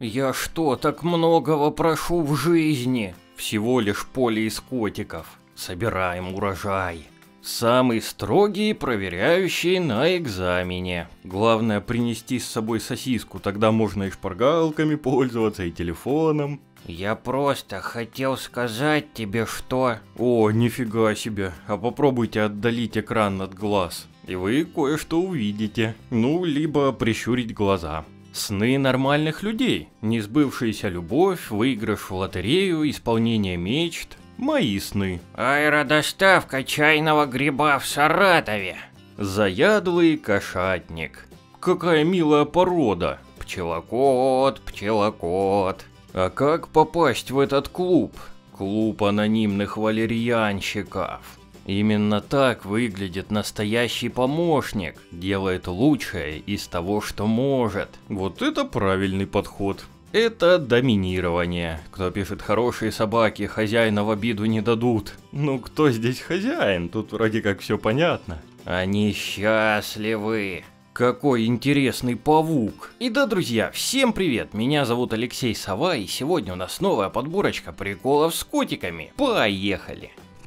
Я что, так многого прошу в жизни? Всего лишь поле из котиков. Собираем урожай. Самый строгий проверяющий на экзамене. Главное принести с собой сосиску, тогда можно и шпаргалками пользоваться, и телефоном. Я просто хотел сказать тебе, что... О, нифига себе, а попробуйте отдалить экран от глаз, и вы кое-что увидите. Ну, либо прищурить глаза. Сны нормальных людей, несбывшаяся любовь, выигрыш в лотерею, исполнение мечт. Мои сны. Аэродоставка чайного гриба в Саратове. Заядлый кошатник. Какая милая порода. Пчелокот, пчелокот. А как попасть в этот клуб? Клуб анонимных валерьянщиков. Именно так выглядит настоящий помощник. Делает лучшее из того, что может. Вот это правильный подход. Это доминирование. Кто пишет хорошие собаки, хозяина в обиду не дадут. Ну кто здесь хозяин? Тут вроде как все понятно. Они счастливы. Какой интересный павук. И да, друзья, всем привет, меня зовут Алексей Сова, и сегодня у нас новая подборочка приколов с котиками. Поехали.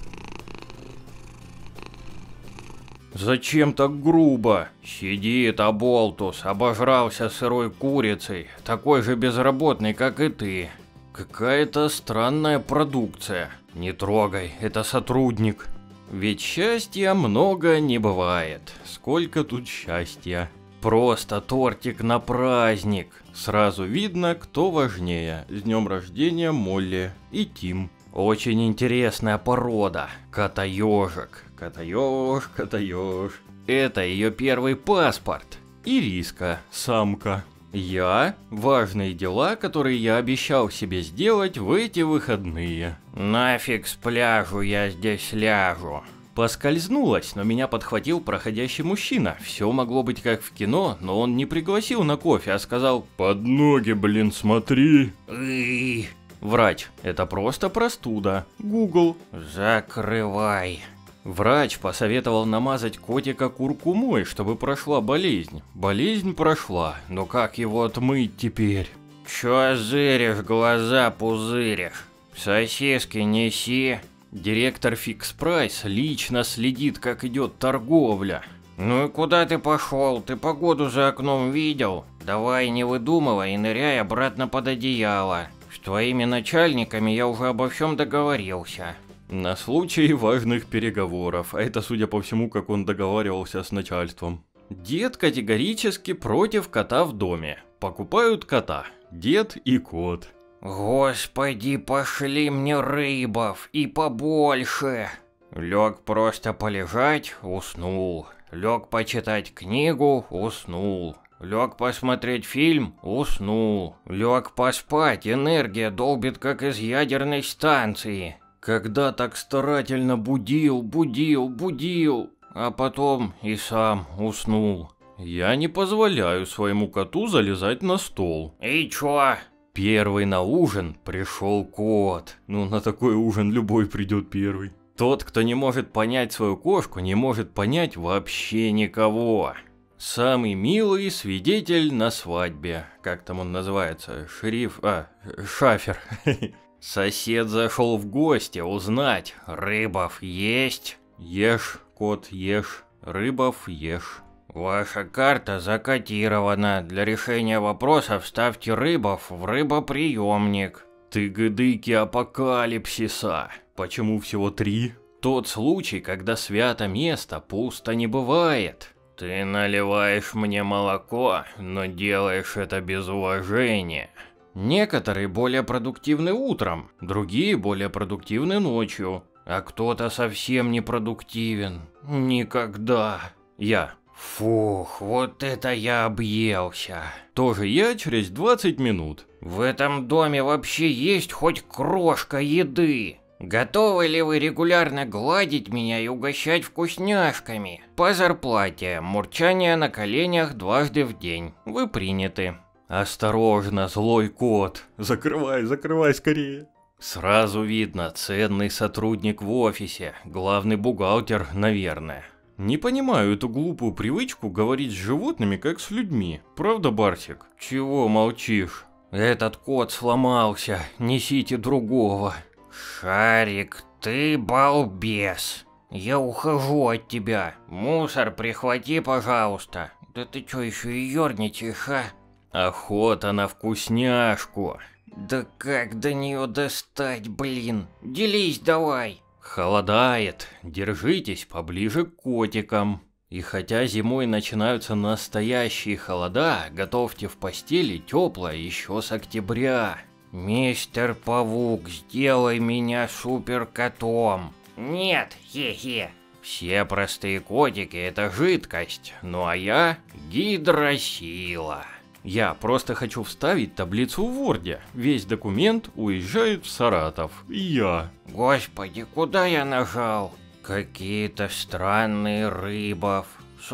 Зачем так грубо? Сидит оболтус, обожрался сырой курицей, такой же безработный, как и ты. Какая-то странная продукция. Не трогай, это сотрудник. Ведь счастья много не бывает. Сколько тут счастья. Просто тортик на праздник. Сразу видно, кто важнее. С днем рождения Молли и Тим. Очень интересная порода. Кота-ежик. Кота-еж, кота-еж. Это ее первый паспорт. Ириска, самка. Я – важные дела, которые я обещал себе сделать в эти выходные. Нафиг с пляжу я здесь ляжу. Поскользнулась, но меня подхватил проходящий мужчина. Все могло быть как в кино, но он не пригласил на кофе, а сказал: «Под ноги, блин, смотри». Врач. Это просто простуда. Google. Закрывай. Врач посоветовал намазать котика куркумой, чтобы прошла болезнь. Болезнь прошла, но как его отмыть теперь? Чё зыришь, глаза пузыришь? Сосиски неси. Директор Фикс Прайс лично следит, как идет торговля. Ну и куда ты пошел? Ты погоду за окном видел? Давай не выдумывай и ныряй обратно под одеяло. С твоими начальниками я уже обо всем договорился. На случай важных переговоров, а это, судя по всему, как он договаривался с начальством. Дед категорически против кота в доме. Покупают кота. Дед и кот. Господи, пошли мне рыбов и побольше. Лег просто полежать, уснул. Лег почитать книгу, уснул. Лег посмотреть фильм, уснул. Лег поспать, энергия долбит как из ядерной станции. Когда так старательно будил, а потом и сам уснул. Я не позволяю своему коту залезать на стол. И чё? Первый на ужин пришел кот. Ну, на такой ужин любой придет первый. Тот, кто не может понять свою кошку, не может понять вообще никого. Самый милый свидетель на свадьбе. Как там он называется? Шафер. Сосед зашел в гости узнать, рыбов есть? Ешь, кот, ешь, рыбов ешь. Ваша карта закодирована. Для решения вопросов ставьте рыбов в рыбоприемник. Тыгыдыки апокалипсиса. Почему всего 3? Тот случай, когда свято место пусто не бывает. Ты наливаешь мне молоко, но делаешь это без уважения. Некоторые более продуктивны утром, другие более продуктивны ночью, а кто-то совсем не продуктивен. Никогда. Я. Фух, вот это я объелся. Тоже я через 20 минут. В этом доме вообще есть хоть крошка еды? Готовы ли вы регулярно гладить меня и угощать вкусняшками? По зарплате, мурчание на коленях дважды в день. Вы приняты. Осторожно, злой кот. Закрывай скорее. Сразу видно, ценный сотрудник в офисе, главный бухгалтер, наверное. Не понимаю эту глупую привычку говорить с животными, как с людьми. Правда, Барсик? Чего молчишь? Этот кот сломался, несите другого. Шарик, ты балбес. Я ухожу от тебя. Мусор прихвати, пожалуйста. Да ты чё еще и ёрничаешь, а? Охота на вкусняшку. Да как до нее достать, блин? Делись давай. Холодает, держитесь поближе к котикам. И хотя зимой начинаются настоящие холода, готовьте в постели теплое еще с октября. Мистер Павук, сделай меня суперкотом. Нет, хе-хе. Все простые котики это жидкость, ну а я гидросила. Я просто хочу вставить таблицу в Word. Весь документ уезжает в Саратов. Я. Господи, куда я нажал? Какие-то странные рыбов.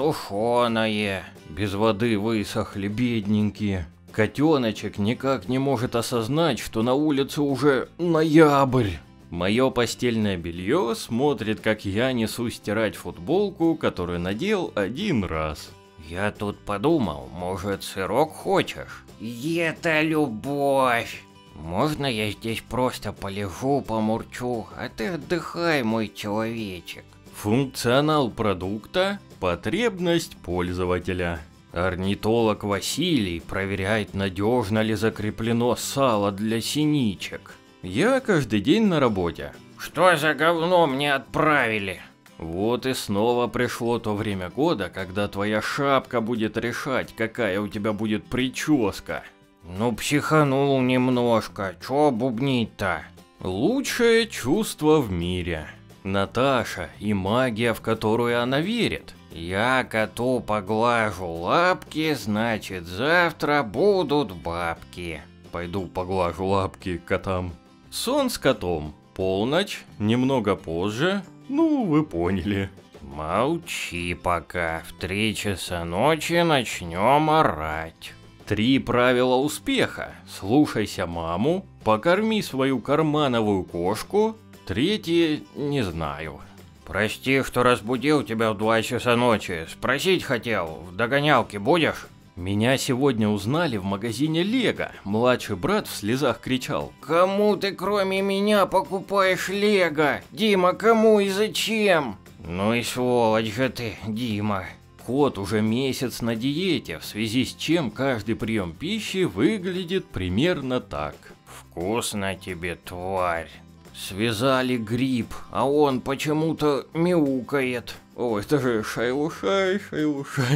Сушеное. Без воды высохли, бедненькие. Котеночек никак не может осознать, что на улице уже ноябрь. Мое постельное белье смотрит, как я несу стирать футболку, которую надел один раз. Я тут подумал, может, сырок хочешь? Это любовь. Можно я здесь просто полежу, помурчу, а ты отдыхай, мой человечек. Функционал продукта – потребность пользователя. Орнитолог Василий проверяет, надежно ли закреплено сало для синичек. Я каждый день на работе. Что за говно мне отправили? Вот и снова пришло то время года, когда твоя шапка будет решать, какая у тебя будет прическа. Ну психанул немножко, чё бубнить-то? Лучшее чувство в мире. Наташа и магия, в которую она верит. Я коту поглажу лапки, значит завтра будут бабки. Пойду поглажу лапки котам. Сон с котом. Полночь, немного позже. Ну, вы поняли. Молчи пока, в 3 часа ночи начнем орать. 3 правила успеха. Слушайся маму, покорми свою кармановую кошку. 3 не знаю. Прости, что разбудил тебя в 2 часа ночи. Спросить хотел, в догонялке будешь? Меня сегодня узнали в магазине Лего. Младший брат в слезах кричал: «Кому ты кроме меня покупаешь Лего? Дима, кому и зачем?» Ну и сволочь же ты, Дима. Кот уже месяц на диете, в связи с чем каждый прием пищи выглядит примерно так. Вкусно тебе, тварь. Связали гриб, а он почему-то мяукает. Ой, это же шайлушай, шайлушай.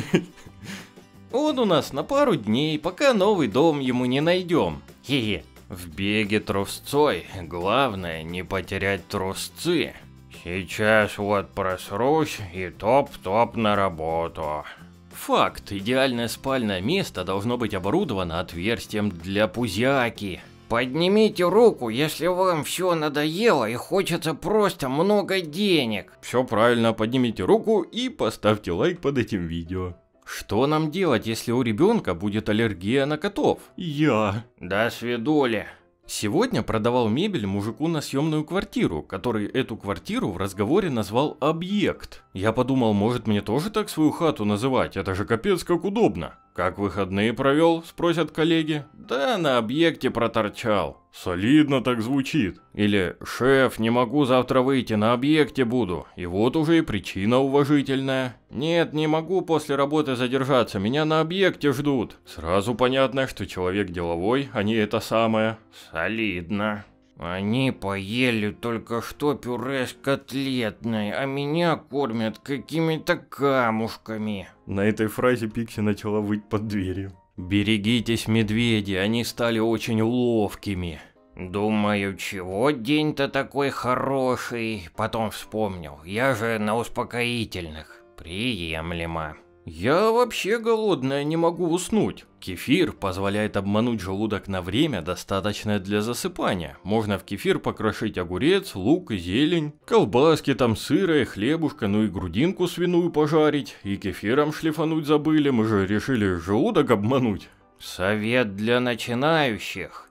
Он у нас на пару дней, пока новый дом ему не найдем. Хе-хе. В беге трусцой главное не потерять трусцы. Сейчас вот просрусь и топ-топ на работу. Факт, идеальное спальное место должно быть оборудовано отверстием для пузяки. Поднимите руку, если вам все надоело и хочется просто много денег. Все правильно, поднимите руку и поставьте лайк под этим видео. Что нам делать, если у ребенка будет аллергия на котов? Я. До свидули. Сегодня продавал мебель мужику на съемную квартиру, который эту квартиру в разговоре назвал «объект». Я подумал, может мне тоже так свою хату называть, это же капец как удобно. Как выходные провел, спросят коллеги. Да на объекте проторчал. Солидно так звучит. Или шеф, не могу завтра выйти, на объекте буду. И вот уже и причина уважительная. Нет, не могу после работы задержаться, меня на объекте ждут. Сразу понятно, что человек деловой, а не это самое. Солидно. Они поели только что пюре с котлетной, а меня кормят какими-то камушками. На этой фразе Пикси начала выть под дверью. Берегитесь, медведи, они стали очень ловкими. Думаю, чего день-то такой хороший? Потом вспомнил, я же на успокоительных. Приемлемо. Я вообще голодная, не могу уснуть. Кефир позволяет обмануть желудок на время, достаточное для засыпания. Можно в кефир покрошить огурец, лук и зелень, колбаски там, сыра и хлебушка, ну и грудинку свиную пожарить. И кефиром шлифануть забыли, мы же решили желудок обмануть. Совет для начинающих.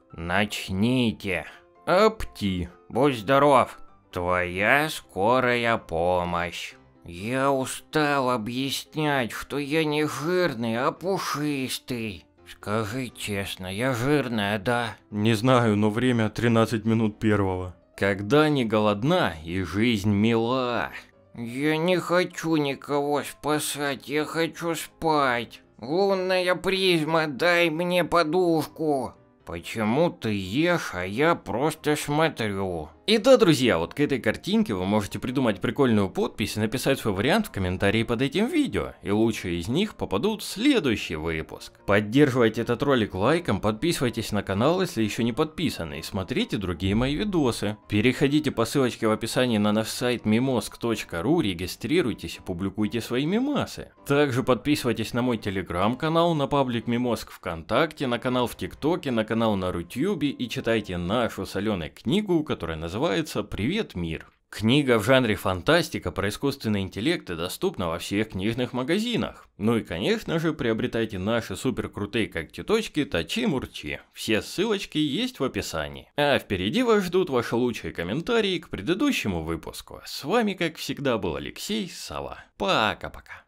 Начните. Апти. Будь здоров. Твоя скорая помощь. Я устал объяснять, что я не жирный, а пушистый. Скажи честно, я жирная, да? Не знаю, но время 13 минут первого. Когда не голодна и жизнь мила. Я не хочу никого спасать, я хочу спать. Лунная призма, дай мне подушку. Почему ты ешь, а я просто смотрю? И да, друзья, вот к этой картинке вы можете придумать прикольную подпись и написать свой вариант в комментарии под этим видео, и лучшие из них попадут в следующий выпуск. Поддерживайте этот ролик лайком, подписывайтесь на канал, если еще не подписаны, и смотрите другие мои видосы. Переходите по ссылочке в описании на наш сайт mimosk.ru, регистрируйтесь и публикуйте свои мемасы. Также подписывайтесь на мой телеграм-канал, на паблик Mimosk ВКонтакте, на канал в ТикТоке, на канал на Рутюбе и читайте нашу с Аленой книгу, которая называется «Привет, мир». Книга в жанре фантастика про искусственный интеллект и доступна во всех книжных магазинах. Ну и конечно же приобретайте наши супер крутые когтеточки Тачи-Мурчи. Все ссылочки есть в описании. А впереди вас ждут ваши лучшие комментарии к предыдущему выпуску. С вами как всегда был Алексей Сова. Пока-пока.